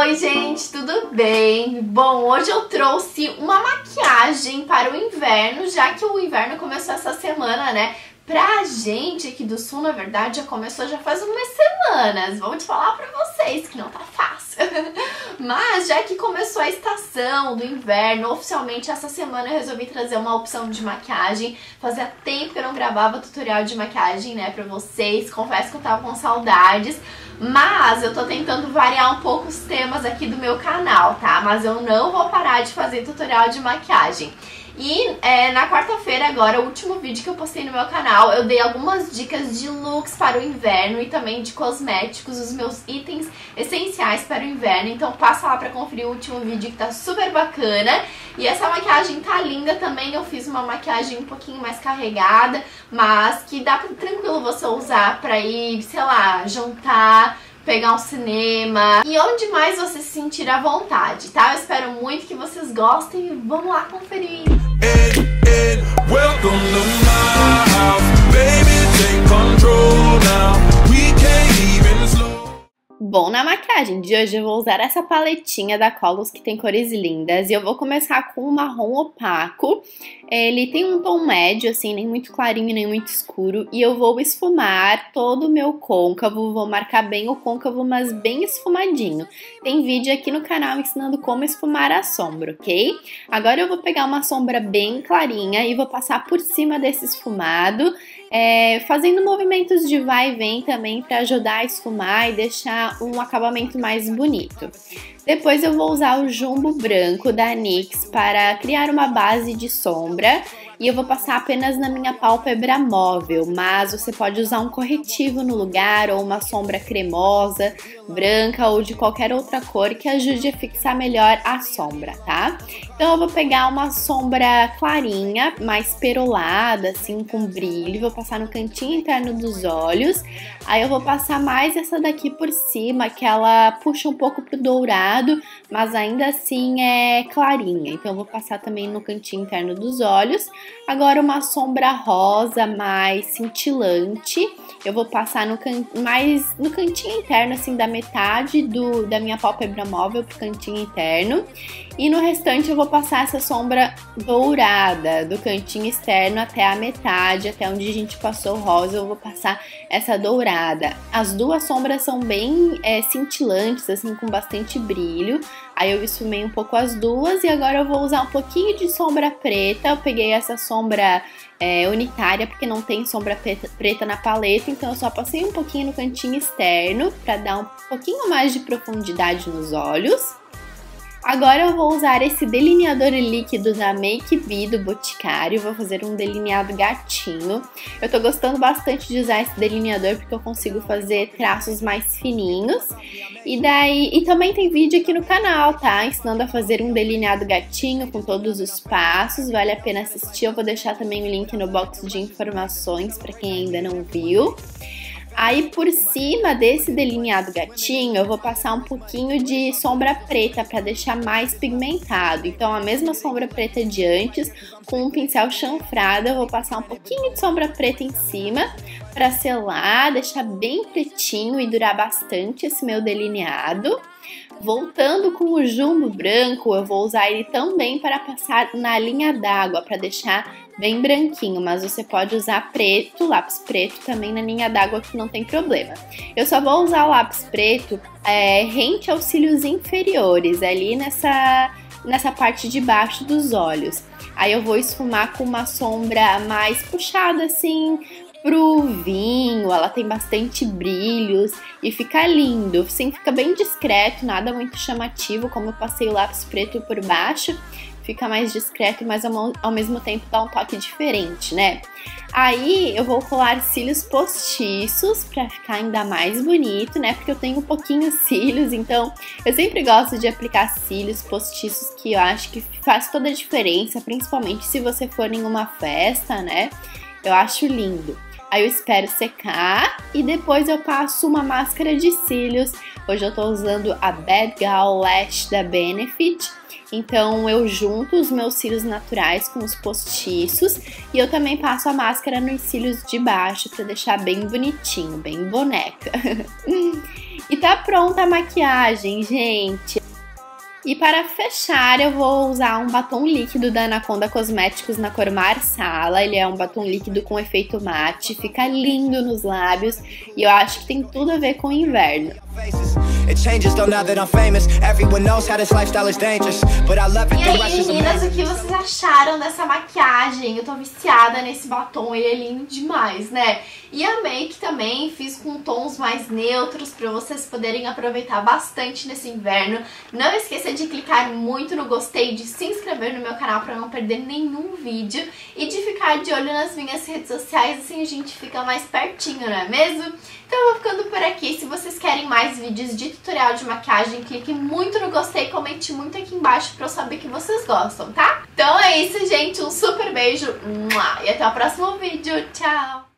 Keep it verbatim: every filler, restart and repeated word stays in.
Oi gente, tudo bem? Bom, hoje eu trouxe uma maquiagem para o inverno, já que o inverno começou essa semana, né? Pra gente aqui do sul, na verdade, já começou já faz umas semanas. Vou te falar pra vocês que não tá fácil. Mas já que começou a estação do inverno, oficialmente essa semana eu resolvi trazer uma opção de maquiagem. Fazia tempo que eu não gravava tutorial de maquiagem, né, pra vocês. Confesso que eu tava com saudades. Mas eu tô tentando variar um pouco os temas aqui do meu canal, tá? Mas eu não vou parar de fazer tutorial de maquiagem. E é, na quarta-feira agora, o último vídeo que eu postei no meu canal, eu dei algumas dicas de looks para o inverno e também de cosméticos, os meus itens essenciais para o inverno. Então passa lá pra conferir o último vídeo que tá super bacana. E essa maquiagem tá linda também, eu fiz uma maquiagem um pouquinho mais carregada, mas que dá pra, tranquilo você usar pra ir, sei lá, jantar, pegar um cinema e onde mais você se sentir à vontade, tá? Eu espero muito que vocês gostem e vamos lá conferir! Ed, Ed, welcome to my house. Baby, take control now. We can't even slow. Bom, na maquiagem de hoje eu vou usar essa paletinha da Colors que tem cores lindas e eu vou começar com um marrom opaco. Ele tem um tom médio, assim, nem muito clarinho nem muito escuro, e eu vou esfumar todo o meu côncavo, vou marcar bem o côncavo, mas bem esfumadinho. Tem vídeo aqui no canal ensinando como esfumar a sombra, ok? Agora eu vou pegar uma sombra bem clarinha e vou passar por cima desse esfumado, é, fazendo movimentos de vai e vem também para ajudar a esfumar e deixar um acabamento mais bonito. Depois eu vou usar o jumbo branco da NYX para criar uma base de sombra e eu vou passar apenas na minha pálpebra móvel, mas você pode usar um corretivo no lugar ou uma sombra cremosa, branca ou de qualquer outra cor que ajude a fixar melhor a sombra, tá? Então eu vou pegar uma sombra clarinha, mais perolada, assim, com brilho, vou passar no cantinho interno dos olhos, aí eu vou passar mais essa daqui por cima, que ela puxa um pouco pro dourado, mas ainda assim é clarinha, então eu vou passar também no cantinho interno dos olhos. Agora uma sombra rosa mais cintilante, eu vou passar no can... mais no cantinho interno, assim, da metade do, da minha pálpebra móvel pro cantinho interno. E no restante eu vou passar essa sombra dourada, do cantinho externo até a metade, até onde a gente passou o rosa, eu vou passar essa dourada. As duas sombras são bem é, cintilantes, assim, com bastante brilho. Aí eu esfumei um pouco as duas e agora eu vou usar um pouquinho de sombra preta. Eu peguei essa sombra é, unitária porque não tem sombra preta, preta na paleta, então eu só passei um pouquinho no cantinho externo para dar um pouquinho mais de profundidade nos olhos. Agora eu vou usar esse delineador líquido da Make Be do Boticário, vou fazer um delineado gatinho. Eu tô gostando bastante de usar esse delineador porque eu consigo fazer traços mais fininhos. E daí, e também tem vídeo aqui no canal, tá? Ensinando a fazer um delineado gatinho com todos os passos, vale a pena assistir. Eu vou deixar também o link no box de informações para quem ainda não viu. Aí por cima desse delineado gatinho eu vou passar um pouquinho de sombra preta para deixar mais pigmentado. Então a mesma sombra preta de antes, com um pincel chanfrado eu vou passar um pouquinho de sombra preta em cima para selar, deixar bem pretinho e durar bastante esse meu delineado. Voltando com o jumbo branco, eu vou usar ele também para passar na linha d'água, para deixar bem branquinho, mas você pode usar preto, lápis preto também na linha d'água que não tem problema. Eu só vou usar o lápis preto é, rente aos cílios inferiores, ali nessa, nessa parte de baixo dos olhos. Aí eu vou esfumar com uma sombra mais puxada assim pro vinho, ela tem bastante brilhos e fica lindo, assim, fica bem discreto, nada muito chamativo, como eu passei o lápis preto por baixo, fica mais discreto, mas ao, ao mesmo tempo dá um toque diferente, né? Aí eu vou colar cílios postiços pra ficar ainda mais bonito, né? Porque eu tenho um pouquinho cílios, então eu sempre gosto de aplicar cílios postiços, que eu acho que faz toda a diferença, principalmente se você for em uma festa, né? Eu acho lindo. Aí eu espero secar e depois eu passo uma máscara de cílios. Hoje eu tô usando a Bad Gal Lash da Benefit. Então eu junto os meus cílios naturais com os postiços e eu também passo a máscara nos cílios de baixo para deixar bem bonitinho, bem boneca. E tá pronta a maquiagem, gente. E para fechar, eu vou usar um batom líquido da Anaconda Cosméticos na cor Marsala. Ele é um batom líquido com efeito mate, fica lindo nos lábios e eu acho que tem tudo a ver com o inverno. E aí, meninas, o que vocês acharam dessa maquiagem? Eu tô viciada nesse batom, ele é lindo demais, né? E a make também fiz com tons mais neutros pra vocês poderem aproveitar bastante nesse inverno. Não esqueça de clicar muito no gostei, de se inscrever no meu canal pra não perder nenhum vídeo e de ficar de olho nas minhas redes sociais, assim a gente fica mais pertinho, não é mesmo? Então eu vou ficando por aqui. Se vocês querem mais vídeos de tutorial de maquiagem, clique muito no gostei e comente muito aqui embaixo pra eu saber que vocês gostam, tá? Então é isso, gente. Um super beijo e até o próximo vídeo. Tchau!